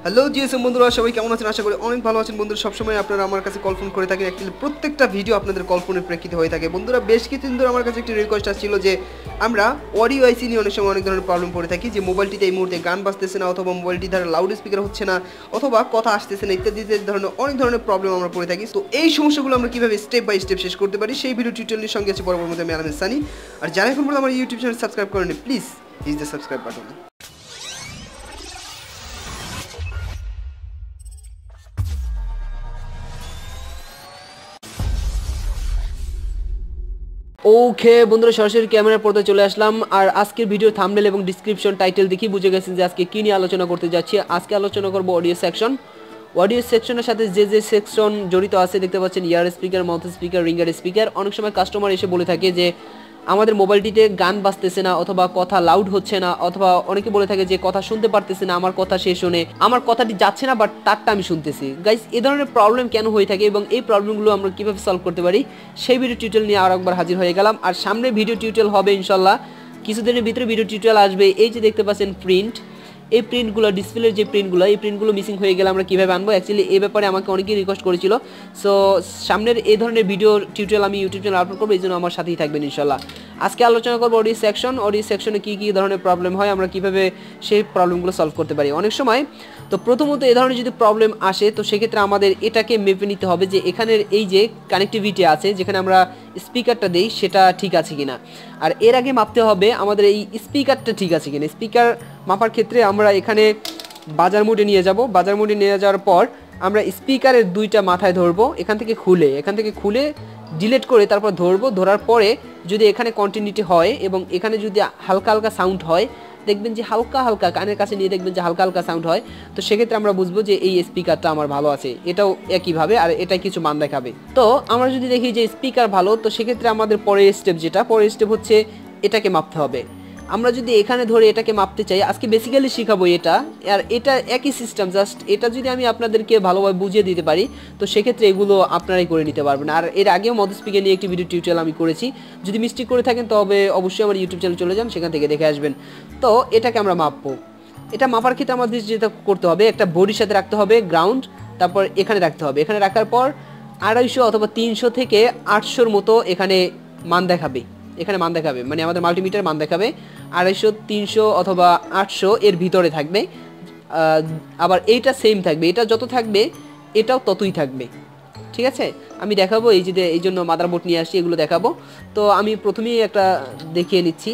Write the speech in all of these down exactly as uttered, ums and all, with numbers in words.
Hello GSM বন্ধুরা, সবাই কেমন আছেন? আশা করি অনেক ভালো আছেন বন্ধুরা। সবসময় আপনারা আমার কাছে কল ফোন করে থাকেন, অ্যাকচুয়ালি প্রত্যেকটা ভিডিও আপনাদের কল ফোনের প্রেক্ষিতে হয়ে থাকে। বন্ধুরা, বেশ কিছুদিন ধরে আমার কাছে একটি রিকোয়েস্ট আসছিল যে আমরা অডিও আইসি নিয়ে অনেক সময় অনেক ধরনের প্রবলেম পড়ে থাকি, যে মোবাইলটিতে এই মুহূর্তে গান বাজতেছে না, অথবা মোবাইলটি দ্বারা লাউড স্পিকার হচ্ছে না, অথবা কথা আসতেছে না, ইত্যাদি ইত্যাদি ধরনের অনেক ধরনের প্রবলেম আমরা পড়ে থাকি। তো এই সমস্যাগুলো আমরা কীভাবে স্টেপ বাই স্টেপ শেষ করতে পারি, সেই ভিডিও টিউটোরিয়ালের সঙ্গে আছে বরাবর মধ্যে আমি আলম সানি। আর যারা এখন বলে আমার ইউটিউব চ্যানেল সাবস্ক্রাইব করেন, please hit the subscribe button. Okay বন্ধুরা, সরাসরি ক্যামেরার পর্দায় চলে আসলাম। আর আজকের ভিডিও থাম্বনেল এবং ডিসক্রিপশন টাইটেল দেখি বুঝে গেছেন যে আজকে কী নিয়ে আলোচনা করতে যাচ্ছি। আজকে আলোচনা করব অডিও সেকশন। অডিও সেকশনের সাথে যে যে সেকশন জড়িত আছে দেখতে পাচ্ছেন, ear speaker, mouth speaker, ringer speaker. অনেক সময় কাস্টমার এসে বলে থাকে যে আমাদের মোবাইলটিতে গান বাজতেছে না, অথবা কথা লাউড হচ্ছে না, অথবা অনেকে বলে থাকে যে কথা শুনতে পারতেছে না, আমার কথা সে শোনে, আমার কথাটি যাচ্ছে না বাট তারটা আমি শুনতেছি। গাইস, এই ধরনের প্রবলেম কেন হয়ে থাকে এবং এই প্রবলেমগুলো আমরা কীভাবে সলভ করতে পারি, সেই ভিডিও টিউটোরিয়াল নিয়ে আর একবার হাজির হয়ে গেলাম। আর সামনে ভিডিও টিউটোরিয়াল হবে ইনশাল্লাহ, কিছুদিনের ভিতরে ভিডিও টিউটোরিয়াল আসবে। এই যে দেখতে পাচ্ছেন প্রিন্ট, এই প্রিন্টগুলো, ডিসপ্লের যে প্রিন্টগুলো, এই প্রিন্টগুলো মিসিং হয়ে গেলে আমরা কীভাবে আনবো, অ্যাকচুয়ালি এই ব্যাপারে আমাকে অনেকেই রিকোয়েস্ট করেছিল। সো সামনের এই ধরনের ভিডিও টিউটোরিয়াল আমি ইউটিউব চ্যানেল আপলোড করবো, এই জন্য আমার সাথেই থাকবেন ইনশাল্লাহ। আজকে আলোচনা করবো অডিও সেকশন। অডিও সেকশনে কী কী ধরনের প্রবলেম হয়, আমরা কীভাবে সেই প্রবলেমগুলো সলভ করতে পারি। অনেক সময় তো প্রথমত এই ধরনের যদি প্রবলেম আসে, তো সেক্ষেত্রে আমাদের এটাকে মেপে নিতে হবে যে এখানের এই যে কানেক্টিভিটি আছে, যেখানে আমরা স্পিকারটা দিই, সেটা ঠিক আছে কিনা। আর এর আগে মাপতে হবে আমাদের এই স্পিকারটা ঠিক আছে কিনা। স্পিকার মাপার ক্ষেত্রে আমরা এখানে বাজার মোডে নিয়ে যাব। বাজার মোডে নিয়ে যাওয়ার পর আমরা স্পিকারের দুইটা মাথায় ধরবো, এখান থেকে খুলে এখান থেকে খুলে ডিলেট করে তারপর ধরবো। ধরার পরে যদি এখানে কন্টিনিউটি হয় এবং এখানে যদি হালকা হালকা সাউন্ড হয়, দেখবেন যে হালকা হালকা কানের কাছে নিয়ে দেখবেন যে হালকা হালকা সাউন্ড হয়, তো সেক্ষেত্রে আমরা বুঝবো যে এই স্পিকারটা আমার ভালো আছে। এটাও একইভাবে, আর এটা কিছু মান দেখাবে। তো আমরা যদি দেখি যে স্পিকার ভালো, তো সেক্ষেত্রে আমাদের পরের স্টেপ যেটা পরের স্টেপ হচ্ছে এটাকে মাপতে হবে। আমরা যদি এখানে ধরে এটাকে মাপতে চাই, আজকে বেসিক্যালি শেখাবো এটা। আর এটা একই সিস্টেম, জাস্ট এটা যদি আমি আপনাদেরকে ভালোভাবে বুঝিয়ে দিতে পারি, তো সেক্ষেত্রে এগুলো আপনারাই করে নিতে পারবেন। আর এর আগেও মাউথ স্পিকার নিয়ে একটি ভিডিও টিউটোরিয়াল আমি করেছি, যদি মিস্টেক করে থাকেন তবে অবশ্যই আমার ইউটিউব চ্যানেল চলে যান, সেখান থেকে দেখে আসবেন। তো এটাকে আমরা মাপবো। এটা মাপার ক্ষেত্রে আমাদের যেটা করতে হবে, একটা বডির সাথে রাখতে হবে গ্রাউন্ড, তারপর এখানে রাখতে হবে। এখানে রাখার পর আড়াইশো অথবা তিনশো থেকে আটশোর মতো এখানে মান দেখাবে। এখানে মান দেখাবে মানে আমাদের মাল্টিমিটার মান দেখাবে আড়াইশো, তিনশো অথবা আটশো এর ভিতরে থাকবে। আবার এইটা সেম থাকবে, এটা যত থাকবে এটাও ততই থাকবে। ঠিক আছে, আমি দেখাবো। এই যে এই জন্য মাদারবোর্ড নিয়ে আসছি, এগুলো দেখাবো। তো আমি প্রথমেই একটা দেখিয়ে নিচ্ছি।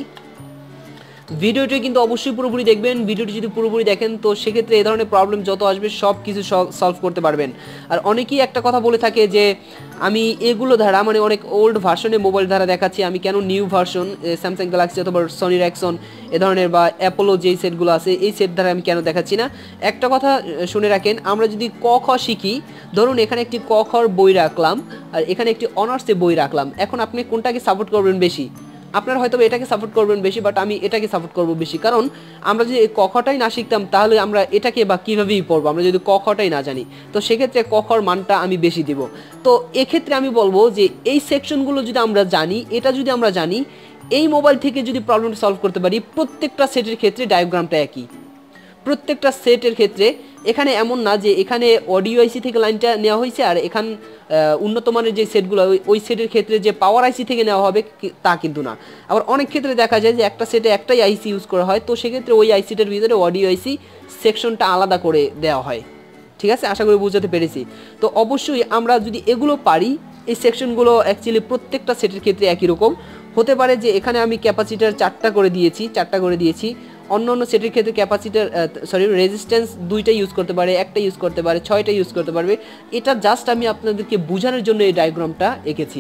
ভিডিওটি কিন্তু অবশ্যই পুরোপুরি দেখবেন। ভিডিওটি যদি পুরোপুরি দেখেন, তো সেক্ষেত্রে এই ধরনের প্রবলেম যত আসবে সব কিছু সলভ করতে পারবেন। আর অনেকেই একটা কথা বলে থাকে যে আমি এগুলো ধারা মানে অনেক ওল্ড ভার্সনের মোবাইল ধারা দেখাচ্ছি, আমি কেন নিউ ভার্সন স্যামসাং গ্যালাক্সি অথবা সনি রেক্সন এ ধরনের বা অ্যাপোলো যেই সেটগুলো আছে এই সেট ধারা আমি কেন দেখাচ্ছি না। একটা কথা শুনে রাখেন, আমরা যদি ক খ শিখি, ধরুন এখানে একটি ক খর বই রাখলাম আর এখানে একটি অনার্সে বই রাখলাম, এখন আপনি কোনটাকে সাপোর্ট করবেন বেশি? আপনারা হয়তো এটাকে সাপোর্ট করবেন বেশি, বাট আমি এটাকে সাপোর্ট করবো বেশি। কারণ আমরা যদি ক খটাই না শিখতাম, তাহলে আমরা এটাকে বা কীভাবেই পড়বো, আমরা যদি ক খটাই না জানি। তো সেক্ষেত্রে ক খর মানটা আমি বেশি দিব। তো এক্ষেত্রে আমি বলবো যে এই সেকশনগুলো যদি আমরা জানি, এটা যদি আমরা জানি, এই মোবাইল থেকে যদি প্রবলেমটা সলভ করতে পারি, প্রত্যেকটা সেটের ক্ষেত্রে ডায়াগ্রামটা একই। প্রত্যেকটা সেটের ক্ষেত্রে এখানে এমন না যে এখানে অডিও আইসি থেকে লাইনটা নেওয়া হয়েছে আর এখান উন্নত মানের যে সেটগুলো ওই সেটের ক্ষেত্রে যে পাওয়ার আইসি থেকে নেওয়া হবে, তা কিন্তু না। আবার অনেক ক্ষেত্রে দেখা যায় যে একটা সেটে একটাই আইসি ইউজ করা হয়, তো সেক্ষেত্রে ওই আইসিটার ভিতরে অডিও আইসি সেকশনটা আলাদা করে দেওয়া হয়। ঠিক আছে, আশা করি বুঝাতে পেরেছি। তো অবশ্যই আমরা যদি এগুলো পারি, এই সেকশনগুলো অ্যাকচুয়ালি প্রত্যেকটা সেটের ক্ষেত্রে একই রকম হতে পারে। যে এখানে আমি ক্যাপাসিটার চারটা করে দিয়েছি চারটা করে দিয়েছি অন্য অন্য সেটের ক্ষেত্রে ক্যাপাসিটার সরি রেজিস্ট্যান্স দুইটা ইউজ করতে পারে, একটা ইউজ করতে পারে, ছয়টা ইউজ করতে পারবে। এটা জাস্ট আমি আপনাদেরকে বোঝানোর জন্য এই ডায়াগ্রামটা এঁকেছি।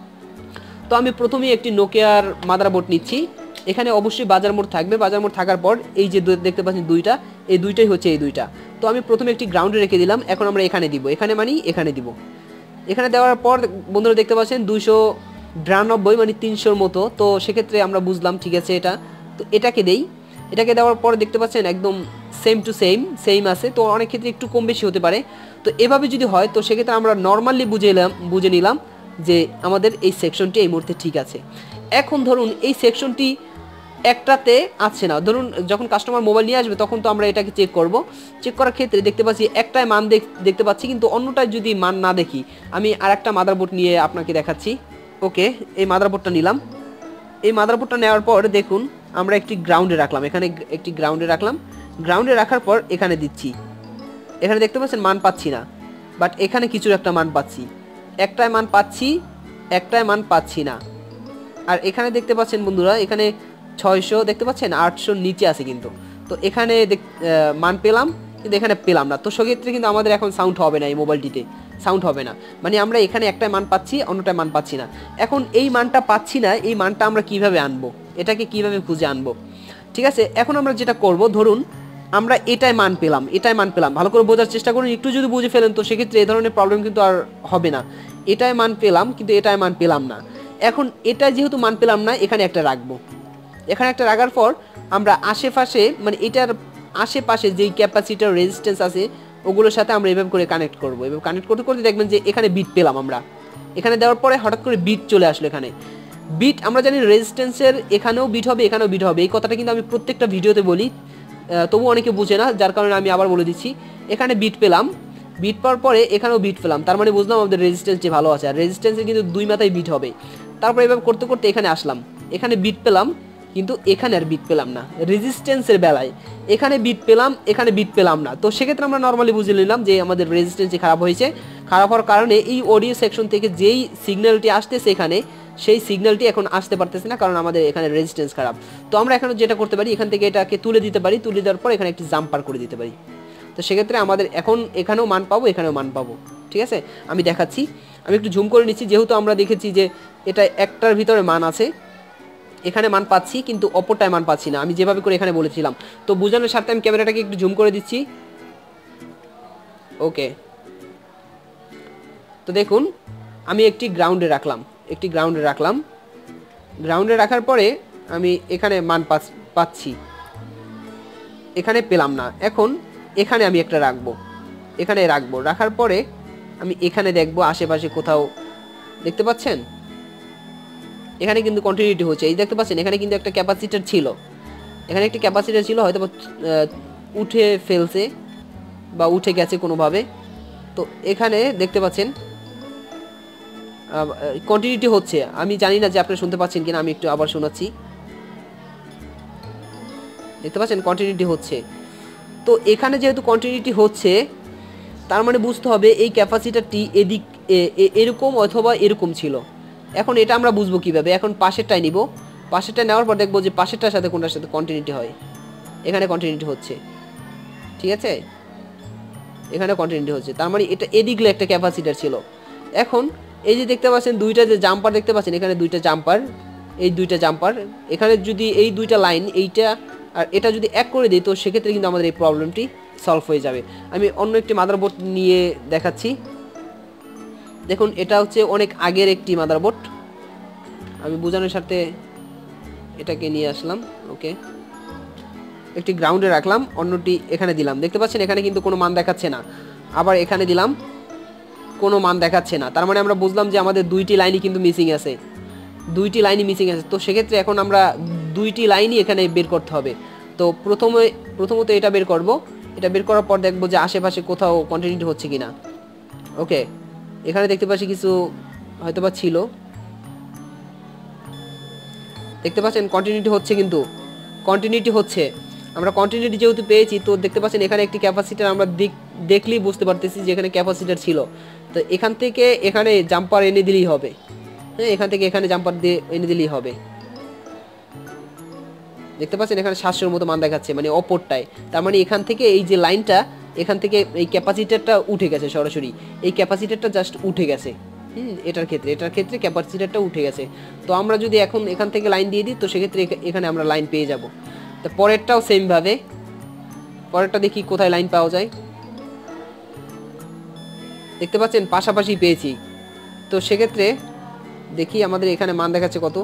তো আমি প্রথমেই একটি নোকিয়ার মাদারবোর্ড নিচ্ছি। এখানে অবশ্যই বাজার মোড থাকবে। বাজার মোড থাকার পর এই যে দেখতে পাচ্ছেন দুইটা, এই দুইটাই হচ্ছে এই দুইটা। তো আমি প্রথমে একটি গ্রাউন্ডে রেখে দিলাম। এখন আমরা এখানে দিব, এখানে মানে এখানে দিব। এখানে দেওয়ার পর বন্ধুরা দেখতে পাচ্ছেন দুইশো বিরানব্বই মানে তিনশোর মতো। তো সেক্ষেত্রে আমরা বুঝলাম ঠিক আছে এটা। তো এটাকে দেই, এটাকে দেওয়ার পর দেখতে পাচ্ছেন একদম সেম টু সেম সেম আছে। তো অনেক ক্ষেত্রে একটু কম বেশি হতে পারে। তো এভাবে যদি হয়, তো সেক্ষেত্রে আমরা নর্মালি বুঝে এলাম বুঝে নিলাম যে আমাদের এই সেকশনটি এই মুহূর্তে ঠিক আছে। এখন ধরুন এই সেকশনটি একটাতে আছে না। ধরুন যখন কাস্টমার মোবাইল নিয়ে আসবে তখন তো আমরা এটাকে চেক করব, চেক করার ক্ষেত্রে দেখতে পাচ্ছি একটাই মান দেখতে পাচ্ছি, কিন্তু অন্যটায় যদি মান না দেখি, আমি আর একটা মাদারবোর্ড নিয়ে আপনাকে দেখাচ্ছি। ওকে, এই মাদারবোর্ডটা নিলাম। এই মাদারবোর্ডটা নেওয়ার পর দেখুন আমরা একটি গ্রাউন্ডে রাখলাম, এখানে একটি গ্রাউন্ডে রাখলাম। গ্রাউন্ডে রাখার পর এখানে দিচ্ছি, এখানে দেখতে পাচ্ছেন মান পাচ্ছি না, বাট এখানে কিছু একটা মান পাচ্ছি, একটাই মান পাচ্ছি, একটাই মান পাচ্ছি না। আর এখানে দেখতে পাচ্ছেন বন্ধুরা, এখানে ছয়শো দেখতে পাচ্ছেন, আটশোর নিচে আছে কিন্তু। তো এখানে মান পেলাম কিন্তু এখানে পেলাম না। তো সেক্ষেত্রে কিন্তু আমাদের এখন সাউন্ড হবে না, এই মোবাইলটিতে সাউন্ড হবে না, মানে আমরা এখানে একটাই মান পাচ্ছি, অন্যটায় মান পাচ্ছি না। এখন এই মানটা পাচ্ছি না, এই মানটা আমরা কিভাবে আনবো, এটাকে কিভাবে খুঁজে আনবো? ঠিক আছে, এখন আমরা যেটা করব, ধরুন আমরা এটাই মান পেলাম, এটাই মান পেলাম, ভালো করে বোঝার চেষ্টা করুন। একটু যদি বুঝে ফেলেন তো সেক্ষেত্রে এই ধরনের প্রবলেম কিন্তু আর হবে না। এটাই মান পেলাম কিন্তু এটাই মান পেলাম না। এখন এটা যেহেতু মান পেলাম না, এখানে একটা রাখবো। এখানে একটা রাখার পর আমরা আশেপাশে, মানে এটার আশেপাশে যেই ক্যাপাসিটার রেজিস্ট্যান্স আছে ওগুলোর সাথে আমরা এভাবে করে কানেক্ট করবো। এভাবে কানেক্ট করতে করতে দেখবেন যে এখানে বিট পেলাম আমরা। এখানে দেওয়ার পরে হঠাৎ করে বিট চলে আসলো। এখানে বিট আমরা জানি রেজিস্ট্যান্সের এখানেও বিট হবে, এখানেও বিট হবে, এই কথাটা কিন্তু আমি প্রত্যেকটা ভিডিওতে বলি, তবু অনেকে বুঝে না, যার কারণে আমি আবার বলে দিচ্ছি। এখানে বিট পেলাম, বিট পাওয়ার পরে এখানেও বিট পেলাম, তার মানে বুঝলাম আমাদের রেজিস্ট্যান্স যে ভালো আছে। আর রেজিস্ট্যান্সে কিন্তু দুই মাথায় বিট হবে। তারপরে এভাবে করতে করতে এখানে আসলাম, এখানে বিট পেলাম কিন্তু এখানে আর বিট পেলাম না। রেজিস্ট্যান্সের বেলায় এখানে বিট পেলাম, এখানে বিট পেলাম না। তো সেক্ষেত্রে আমরা নর্মালি বুঝে নিলাম যে আমাদের রেজিস্ট্যান্সই খারাপ হয়েছে। খারাপ হওয়ার কারণে এই অডিও সেকশন থেকে যেই সিগন্যালটি আসতেছে এখানে, সেই সিগন্যালটি এখন আসতে পারতেছে না, কারণ আমাদের এখানে রেজিস্ট্যান্স খারাপ। তো আমরা এখানে যেটা করতে পারি, এখান থেকে এটাকে তুলে দিতে পারি, তুলে দেওয়ার পর এখানে একটি জাম্পার করে দিতে পারি। তো সেক্ষেত্রে আমাদের এখন এখানেও মান পাবো, এখানেও মান পাবো। ঠিক আছে, আমি দেখাচ্ছি, আমি একটু জুম করে নিচ্ছি। যেহেতু আমরা দেখেছি যে এটা একটার ভিতরে মান আছে, এখানে মান পাচ্ছি কিন্তু অপরটায় মান পাচ্ছি না, আমি যেভাবে করে এখানে বলেছিলাম। তো বোঝানোর সাথে আমি ক্যামেরাটাকে একটু জুম করে দিচ্ছি। ওকে, তো দেখুন আমি একটি গ্রাউন্ডে রাখলাম, একটি গ্রাউন্ডে রাখলাম। গ্রাউন্ডে রাখার পরে আমি এখানে মান পাচ্ছি, এখানে পেলাম না। এখন এখানে আমি একটা রাখবো, এখানে রাখবো, রাখার পরে আমি এখানে দেখবো আশেপাশে কোথাও, দেখতে পাচ্ছেন এখানে কিন্তু কন্টিনিউটি হচ্ছে। এই দেখতে পাচ্ছেন এখানে কিন্তু একটা ক্যাপাসিটার ছিল, এখানে একটি ক্যাপাসিটার ছিল, হয়তো উঠে ফেলছে বা উঠে গেছে কোনোভাবে। তো এখানে দেখতে পাচ্ছেন কন্টিনিউটি হচ্ছে। আমি জানি না যে আপনি শুনতে পাচ্ছেন কিনা, আমি একটু আবার শোনাচ্ছি। দেখতে পাচ্ছেন কন্টিনিউটি হচ্ছে। তো এখানে যেহেতু কন্টিনিউটি হচ্ছে, তার মানে বুঝতে হবে এই ক্যাপাসিটারটি এদিক এরকম অথবা এরকম ছিল। এখন এটা আমরা বুঝবো কিভাবে? এখন পাশেরটাই নিব, পাশেরটা নেওয়ার পর দেখবো যে পাশেরটার সাথে কোনটার সাথে কন্টিনিউটি হয়। এখানে কন্টিনিউটি হচ্ছে, ঠিক আছে, এখানে কন্টিনিউটি হচ্ছে, তার মানে এটা এদিকে একটা ক্যাপাসিটার ছিল। এখন এই যে দেখতে পাচ্ছেন দুইটা যে জাম্পার দেখতে পাচ্ছেন, এখানে দুইটা জাম্পার, এই দুইটা জাম্পার, এখানে যদি এই দুইটা লাইন, এইটা আর এটা যদি এক করে দিই, তো সেক্ষেত্রে কিন্তু আমাদের এই প্রবলেমটি সলভ হয়ে যাবে। আমি অন্য একটি মাদারবোর্ড নিয়ে দেখাচ্ছি। দেখুন এটা হচ্ছে অনেক আগের একটি মাদারবোর্ড, আমি বোঝানোর সাথে এটাকে নিয়ে আসলাম। ওকে, একটি গ্রাউন্ডে রাখলাম, অন্যটি এখানে দিলাম। দেখতে পাচ্ছেন এখানে কিন্তু কোনো মান দেখাচ্ছে না, আবার এখানে দিলাম, কোনো মান দেখাচ্ছে না। তার মানে আমরা বুঝলাম যে আমাদের দুইটি লাইনই কিন্তু মিসিং আছে, দুইটি লাইনই মিসিং আছে। তো সেক্ষেত্রে এখন আমরা দুইটি লাইনই এখানে বের করতে হবে। তো প্রথমে প্রথমত এটা বের করব, এটা বের করার পর দেখবো যে আশেপাশে কোথাও কন্টিনিউটি হচ্ছে কিনা। ওকে, এখানে দেখতে পাচ্ছি কিছু হয়তোবা ছিল, দেখতে পাচ্ছেন কন্টিনিউটি হচ্ছে, কিন্তু কন্টিনিউটি হচ্ছে। আমরা কন্টিনিউটি যেহেতু পেয়েছি, তো দেখতে পাচ্ছেন এখানে একটি ক্যাপাসিটার আমরা দেখলেই বুঝতে পারতেছি যে এখানে ক্যাপাসিটার ছিল। তো এখান থেকে এখানে জাম্পার এনে দিলেই হবে, হ্যাঁ, এখান থেকে এখানে জাম্পার দিয়ে এনে দিলেই হবে। দেখতে পাচ্ছেন এখানে সাতশোর মতো মান দেখাচ্ছে, মানে অপরটায়। তার মানে এখান থেকে এই যে লাইনটা, এখান থেকে এই ক্যাপাসিটারটা উঠে গেছে সরাসরি, এই ক্যাপাসিটারটা জাস্ট উঠে গেছে। হুম, এটার ক্ষেত্রে এটার ক্ষেত্রে ক্যাপাসিটারটা উঠে গেছে। তো আমরা যদি এখন এখান থেকে লাইন দিয়ে দিই, তো সেক্ষেত্রে এখানে আমরা লাইন পেয়ে যাব। তো পরেরটাও সেমভাবে, পরেরটা দেখি কোথায় লাইন পাওয়া যায়। দেখতে পাচ্ছেন পাশাপাশি পেয়েছি। তো সেক্ষেত্রে দেখি আমাদের এখানে মান দেখাচ্ছে কত।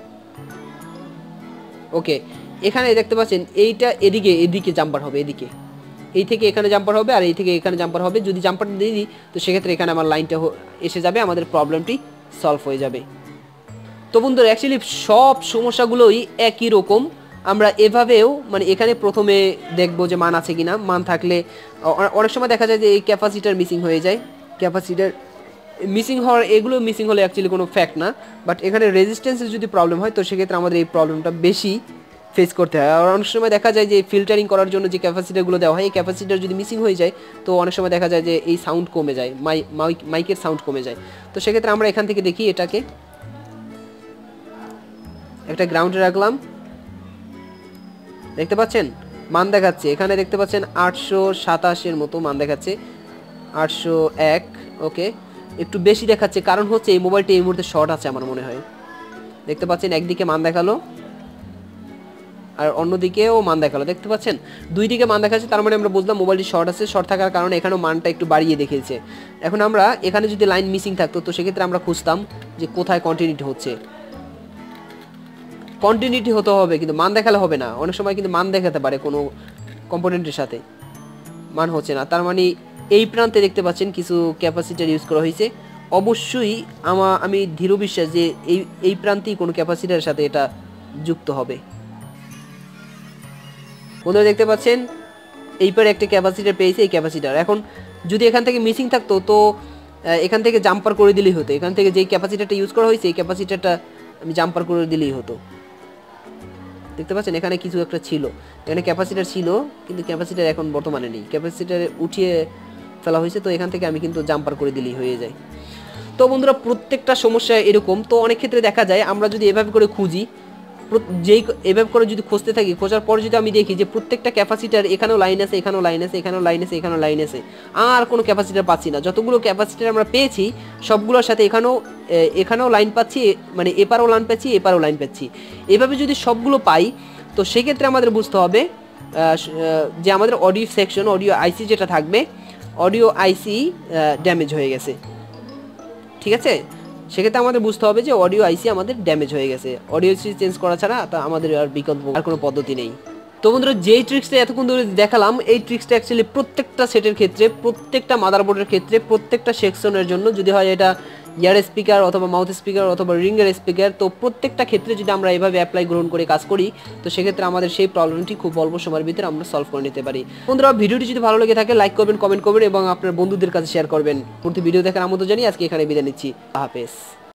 ওকে, এখানে দেখতে পাচ্ছেন এইটা এদিকে এদিকে জাম্পার হবে, এদিকে এই থেকে এখানে জাম্পার হবে আর এই থেকে এখানে জাম্পার হবে। যদি জাম্পারটা দিয়ে দিই, তো সেক্ষেত্রে এখানে আমার লাইনটা এসে যাবে, আমাদের প্রবলেমটি সলভ হয়ে যাবে। তো বন্ধুরা অ্যাকচুয়ালি সব সমস্যাগুলোই একই রকম, আমরা এভাবেও মানে এখানে প্রথমে দেখবো যে মান আছে কিনা, মান থাকলে অনেক সময় দেখা যায় যে এই ক্যাপাসিটার মিসিং হয়ে যায়। ক্যাপাসিটার মিসিং হওয়ার এগুলো মিসিং হলে অ্যাকচুয়ালি কোনো ফ্যাক্ট না, বাট এখানে রেজিস্ট্যান্সের যদি প্রবলেম হয় তো সেক্ষেত্রে আমাদের এই প্রবলেমটা বেশি ফেস করতে হয়। আর অনেক সময় দেখা যায় যে ফিল্টারিং করার জন্য যে ক্যাপাসিটারগুলো দেওয়া হয় এই ক্যাপাসিটার যদি মিসিং হয়ে যায় তো অনেক সময় দেখা যায় যে এই সাউন্ড কমে যায়, মাইক মাইকের সাউন্ড কমে যায়। তো সেক্ষেত্রে আমরা এখান থেকে দেখি এটাকে একটা গ্রাউন্ডে রাখলাম, দেখতে পাচ্ছেন মান দেখাচ্ছে এখানে, দেখতে পাচ্ছেন আটশো সাতাশের মতো মান দেখাচ্ছে, আটশো এক। ওকে, একটু বেশি দেখাচ্ছে, কারণ হচ্ছে এই মোবাইলটি এই মুহূর্তে শর্ট আছে আমার মনে হয়। দেখতে পাচ্ছেন একদিকে মান দেখালো আর অন্যদিকেও মান দেখালো, দেখতে পাচ্ছেন দুই দিকে মান দেখাচ্ছে, তার মানে আমরা বুঝলাম মোবাইলটি শর্ট আছে। শর্ট থাকার কারণে এখানেও মানটা একটু বাড়িয়ে দেখিয়েছে। এখন আমরা এখানে যদি লাইন মিসিং থাকতো তো সেক্ষেত্রে আমরা খুঁজতাম যে কোথায় কন্টিনিউটি হচ্ছে। কন্টিনিউটি হতে হবে কিন্তু মান দেখালে হবে না। অনেক সময় কিন্তু মান দেখাতে পারে কোনো কম্পোনেন্টের সাথে, মান হচ্ছে না, তার মানে এই প্রান্তে দেখতে পাচ্ছেন কিছু ক্যাপাসিটার ইউজ করা হয়েছে। অবশ্যই আমা আমি দৃঢ় বিশ্বাস যে এই এই প্রান্তেই কোনো ক্যাপাসিটারের সাথে এটা যুক্ত হবে। বন্ধুরা দেখতে পাচ্ছেন এই পারে একটা ক্যাপাসিটার পেয়েছে, এই ক্যাপাসিটার এখন যদি এখান থেকে মিসিং থাকতো তো এখান থেকে জাম্পার করে দিলেই হতো। এখান থেকে যেই ক্যাপাসিটারটা ইউজ করা হয়েছে এই ক্যাপাসিটারটা আমি জাম্পার করে দিলেই হতো। দেখতে পাচ্ছেন এখানে কিছু একটা ছিল, এখানে ক্যাপাসিটার ছিল কিন্তু ক্যাপাসিটার এখন বর্তমানে নেই, ক্যাপাসিটার উঠিয়ে ফেলা হয়েছে। তো এখান থেকে আমি কিন্তু জাম্পার করে দিলেই হয়ে যায়। তো বন্ধুরা প্রত্যেকটা সমস্যা এরকম। তো অনেক ক্ষেত্রে দেখা যায় আমরা যদি এভাবে করে খুঁজি, যেই এভাবে করে যদি খুঁজতে থাকি, খোঁজার পর যদি আমি দেখি যে প্রত্যেকটা ক্যাপাসিটার এখানেও লাইন আছে, এখানেও লাইন আছে, এখানেও লাইন আছে, এখানেও লাইন আছে, আর কোনো ক্যাপাসিটার পাচ্ছি না। যতগুলো ক্যাপাসিটার আমরা পেয়েছি সবগুলোর সাথে এখানেও এখানেও লাইন পাচ্ছি, মানে এপারও লাইন পাচ্ছি, এপারও লাইন পাচ্ছি। এভাবে যদি সবগুলো পাই তো সেক্ষেত্রে আমাদের বুঝতে হবে যে আমাদের অডিও সেকশন, অডিও আইসি যেটা থাকবে, অডিও আইসি ড্যামেজ হয়ে গেছে। ঠিক আছে, সেক্ষেত্রে আমাদের বুঝতে হবে যে অডিও আইসি আমাদের ড্যামেজ হয়ে গেছে। অডিও আইসি চেঞ্জ করা ছাড়া তা আমাদের আর বিকল্প আর কোনো পদ্ধতি নেই। তো বন্ধুরা যেই ট্রিক্সটা এতক্ষণ ধরে দেখালাম এই ট্রিক্সটা অ্যাকচুয়ালি প্রত্যেকটা সেটের ক্ষেত্রে, প্রত্যেকটা মাদারবোর্ডের ক্ষেত্রে, প্রত্যেকটা সেকশনের জন্য, যদি হয় এটা ইয়ার স্পিকার অথবা মাউথ স্পিকার অথবা রিংয়ের স্পিকার, তো প্রত্যেকটা ক্ষেত্রে যদি আমরা এভাবে অ্যাপ্লাই গ্রহণ করে কাজ করি তো সেক্ষেত্রে আমাদের সেই প্রবলেমটি খুব অল্প সময়ের ভিতরে আমরা সলভ করে নিতে পারি। বন্ধুরা ভিডিওটি যদি ভালো লেগে থাকে লাইক করবেন, কমেন্ট করবেন এবং আপনার বন্ধুদের কাছে শেয়ার করবেন। প্রতি ভিডিও দেখার আমন্ত্রণ জানিয়ে আজকে এখানে বিদায় নিচ্ছি। হাফেজ।